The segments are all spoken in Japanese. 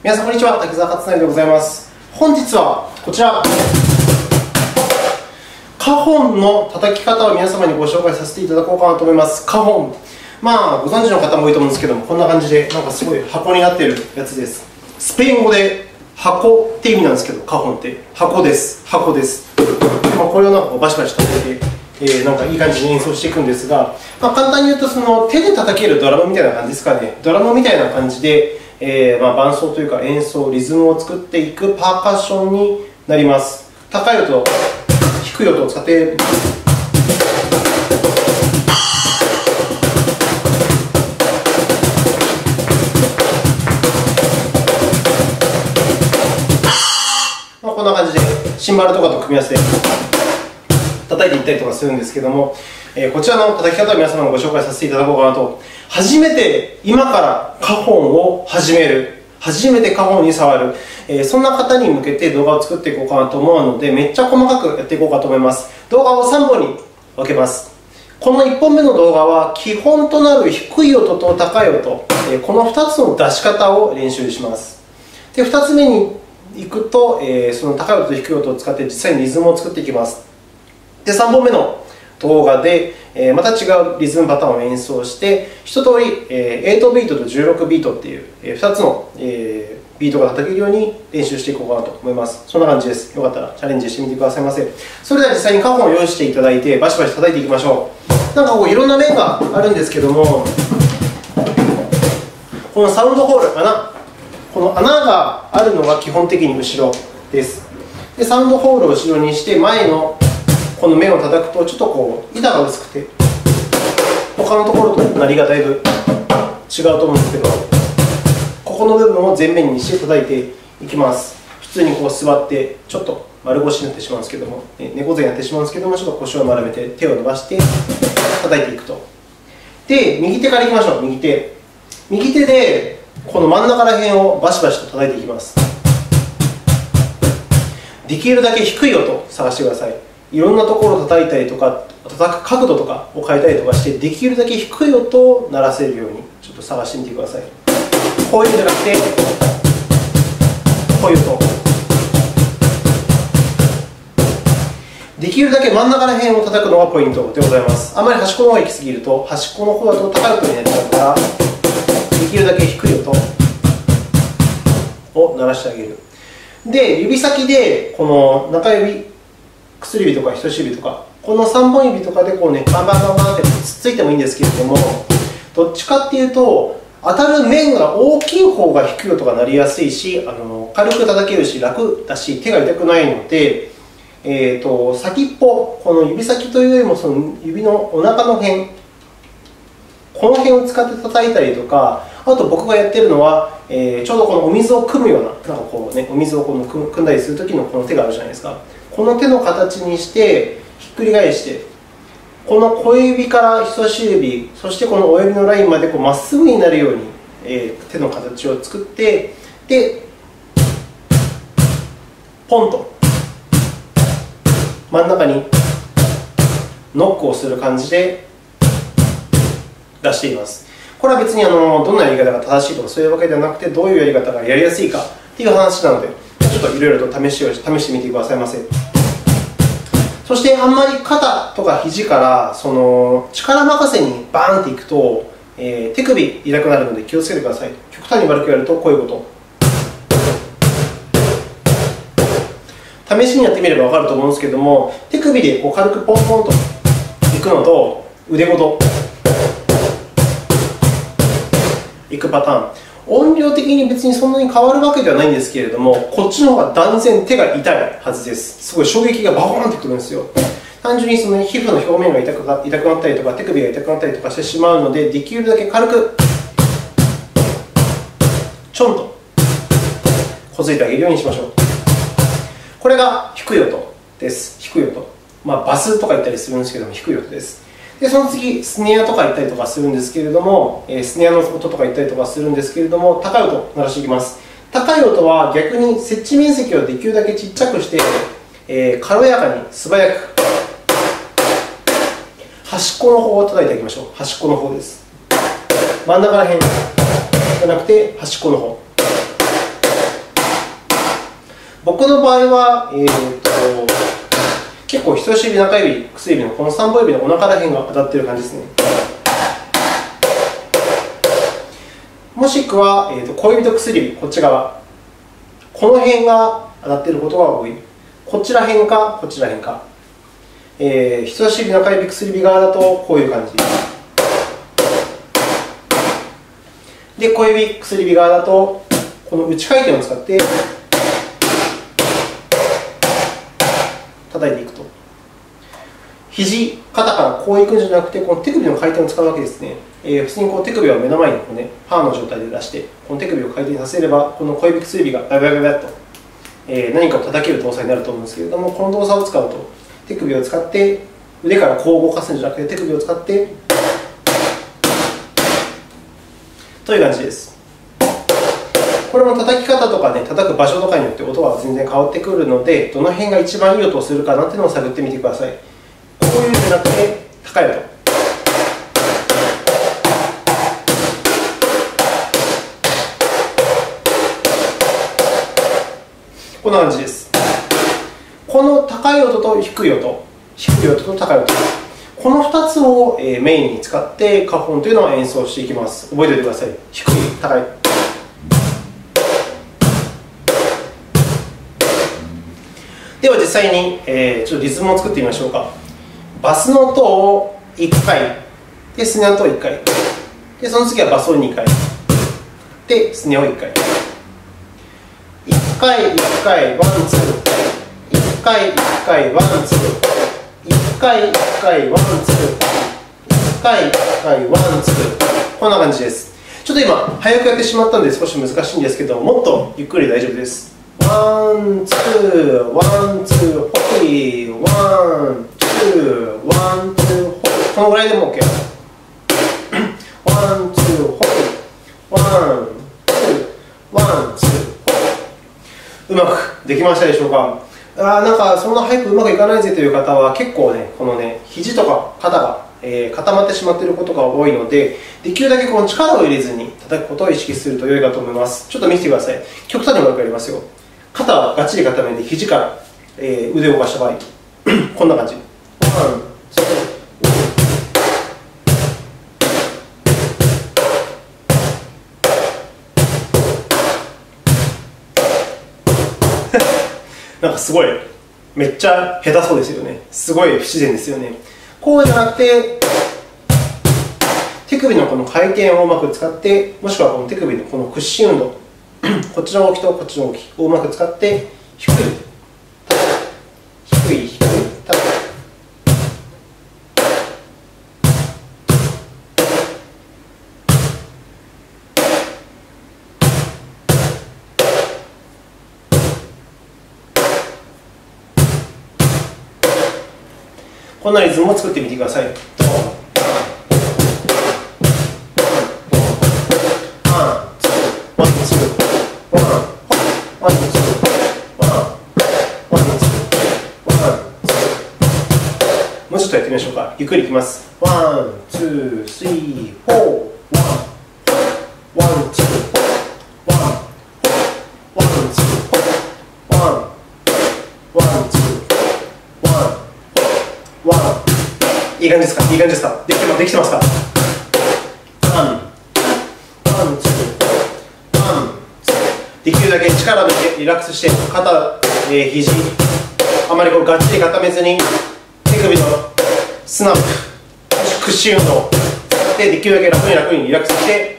皆さんこんにちは、滝沢勝成でございます。本日はこちら、カホンの叩き方を皆様にご紹介させていただこうかなと思います。カホン、ご存知の方も多いと思うんですけども、こんな感じで、なんかすごい箱になっているやつです。スペイン語で箱って意味なんですけど、カホンって箱です。箱です。これをなんかバシバシ叩いて、なんかいい感じに演奏していくんですが、簡単に言うと、その手で叩けるドラムみたいな感じですかね。ドラムみたいな感じで、伴奏というか演奏、リズムを作っていくパーカッションになります。高い音、低い音を使って、こんな感じでシンバルとかと組み合わせて叩いていったりとかするんですけども、こちらの叩き方を皆様にご紹介させていただこうかなと。初めて今からカホンを始める、初めてカホンに触る、そんな方に向けて動画を作っていこうかなと思うので、めっちゃ細かくやっていこうかと思います。動画を3本に分けます。この1本目の動画は基本となる低い音と高い音、この2つの出し方を練習します。で、2つ目に行くと、その高い音と低い音を使って実際にリズムを作っていきます。で、3本目の動画で、また違うリズムパターンを演奏して、一通り8ビートと16ビートっていう2つのビートが叩けるように練習していこうかなと思います。そんな感じです。よかったらチャレンジしてみてくださいませ。それでは実際にカホンを用意していただいて、バシバシ叩いていきましょう。なんかこういろんな面があるんですけども、このサウンドホール、この穴があるのが基本的に後ろです。で、サウンドホールを後ろにして、前のこの面を叩くと、ちょっとこう板が薄くて、他のところと鳴りがだいぶ違うと思うんですけど、ここの部分を前面にして叩いていきます。普通にこう座って、ちょっと丸腰になってしまうんですけども、猫背になってしまうんですけども、ちょっと腰を丸めて、手を伸ばして叩いていくと。で、右手からいきましょう。右手。右手で、この真ん中ら辺をバシバシと叩いていきます。できるだけ低い音を探してください。いろんなところを叩いたりとか、叩く角度とかを変えたりとかして、できるだけ低い音を鳴らせるようにちょっと探してみてください。こういうんじゃなくて、こういう音。できるだけ真ん中ら辺を叩くのがポイントでございます。あまり端っこの方が行き過ぎると、端っこの方だと高い音になっちゃうから、できるだけ低い音を鳴らしてあげる。で、指先でこの中指、薬指とか人差し指とか、この3本指とかでこうね、バンバンバンバンってつっついてもいいんですけれども、どっちかっていうと、当たる面が大きい方が低い音が鳴りやすいし、軽く叩けるし、楽だし、手が痛くないので、先っぽ、この指先というよりもその指のお腹の辺、この辺を使って叩いたりとか、あと僕がやっているのは、ちょうどこのお水を汲むような、なんかこうね、お水を汲んだりするときのこの手があるじゃないですか。この手の形にして、ひっくり返して、この小指から人差し指、そしてこの親指のラインまでまっすぐになるように、手の形を作って、で、ポンと真ん中にノックをする感じで出しています。これは別にどんなやり方が正しいとかそういうわけではなくて、どういうやり方がやりやすいかという話なので、ちょっといろいろと試してみてくださいませ。そして、あんまり肩とか肘から力任せにバーンっていくと、手首痛くなるので気をつけてください。極端に悪くやるとこういうこと。試しにやってみれば分かると思うんですけども、手首で軽くポンポンといくのと、腕ごといくパターン。音量的に別にそんなに変わるわけではないんですけれども、こっちの方が断然手が痛いはずです。すごい衝撃がバコーンってくるんですよ。単純にその皮膚の表面が痛くなったりとか、手首が痛くなったりとかしてしまうので、できるだけ軽くちょんとこづいてあげるようにしましょう。これが低い音です。低い音。バスとか言ったりするんですけども、低い音です。で、その次、スネアとか言ったりとかするんですけれども、スネアの音とか言ったりとかするんですけれども、高い音を鳴らしていきます。高い音は逆に接地面積をできるだけちっちゃくして、軽やかに素早く、端っこの方を叩いてあげましょう。端っこの方です。真ん中ら辺じゃなくて、端っこの方。 僕の場合は、結構人差し指、中指、薬指のこの3本指のお腹ら辺が当たっている感じですね。もしくは、小指と薬指、こっち側、この辺が当たっていることが多い。こちら辺か、こちら辺か。人差し指、中指、薬指側だとこういう感じ。で、小指、薬指側だと、この内回転を使って叩いていくと。肘、肩からこういくんじゃなくて、この手首の回転を使うわけですね。普通にこう手首を目の前にこう、パーの状態で出して、この手首を回転させれば、この小指、薬指がババババッと、何かを叩ける動作になると思うんですけれども、この動作を使うと、手首を使って、腕からこう動かすんじゃなくて、手首を使って、という感じです。これも叩き方とかね、叩く場所とかによって音は全然変わってくるので、どの辺が一番いい音をするかなというのを探ってみてください。こういうんじゃなくて、高い音。こんな感じです。この高い音と低い音、低い音と高い音、この2つをメインに使ってカホンというのを演奏していきます。覚えておいてください。低い、高い。では実際にちょっとリズムを作ってみましょうか。バスの音を1回、でスネの音を1回、でその次はバスを2回、でスネを1回。1回、1回、ワン、ツー。1回、1回、ワン、ツー。1回、1回、ワン、ツー。1回、1回、ワン、ツー。こんな感じです。ちょっと今、早くやってしまったので少し難しいんですけど、もっとゆっくりで大丈夫です。ワン、ツー、ワン、ツー、ホイ、ワン、ツー、ワン、ツー、ホイ。このぐらいでも OK。ワン、ツー、ホイ。ワン、ツー、ワン、ツー、ホイ。うまくできましたでしょうか。なんかそんな早くうまくいかないぜという方は、結構ね、このね、肘とか肩が固まってしまっていることが多いので、できるだけこの力を入れずに叩くことを意識すると良いかと思います。ちょっと見せてください。極端に悪くやりますよ。肩はがっちり固めて、肘から、腕を動かした場合、こんな感じ。ワン、ツー、なんかすごい、めっちゃ下手そうですよね。すごい不自然ですよね。こうじゃなくて、手首のこの回転をうまく使って、もしくはこの手首のこの屈伸運動、こっちの動きとこっちの動きをうまく使って、低い、低い、低い、高い。こんなリズムを作ってみてください。もうちょっとやってみましょうか。ゆっくりいきます。ワン、ツー、スリー、フォー、ワン、ツー、ワン、ワン、ツー、ワン、ワン、ツー、ワン、ワン。いい感じですか？いい感じですか？できてますか？ワン、ワン、ツー、ワン、ツー。できるだけ力を抜いてリラックスして、肩、肘、あまりこうがっちり固めずに、手首のスナップ、屈伸運動でできるだけ楽にリラックスして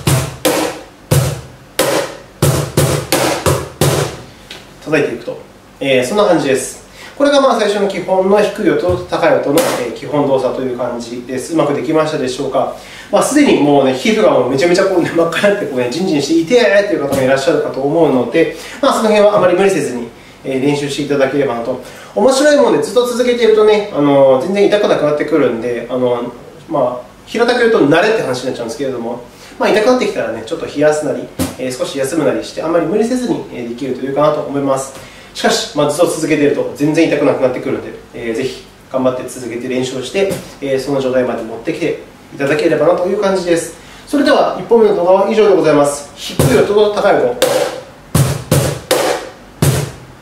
叩いていくと、そんな感じです。これが最初の基本の低い音と高い音の、基本動作という感じです。うまくできましたでしょうか。すでにもうね、皮膚がもうめちゃめちゃこう、真っ赤になってジンジンして痛いという方もいらっしゃるかと思うので、その辺はあまり無理せずに練習していただければなと。面白いものでずっと続けているとね、全然痛くなくなってくるんで、平たく言うと慣れって話になっちゃうんですけれども、痛くなってきたらね、ちょっと冷やすなり、少し休むなりして、あまり無理せずにできるというかなと思います。しかし、ずっと続けていると全然痛くなくなってくるので、ぜひ頑張って続けて練習をして、その状態まで持ってきていただければなという感じです。それでは1本目の動画は以上でございます。低い音と高い音。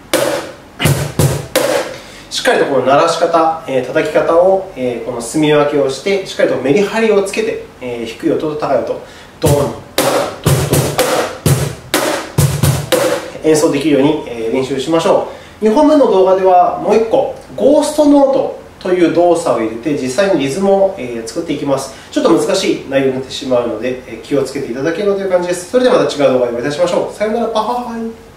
しっかりとこの鳴らし方、叩き方を、この住み分けをして、しっかりとメリハリをつけて、低い音と高い音、ドン、ドン、ドン、演奏できるように練習しましょう。2本目の動画ではもう1個、ゴーストノートという動作を入れて、実際にリズムを作っていきます。ちょっと難しい内容になってしまうので、気をつけていただければという感じです。それではまた違う動画でお会いいたしましょう。さようなら、バイバイ。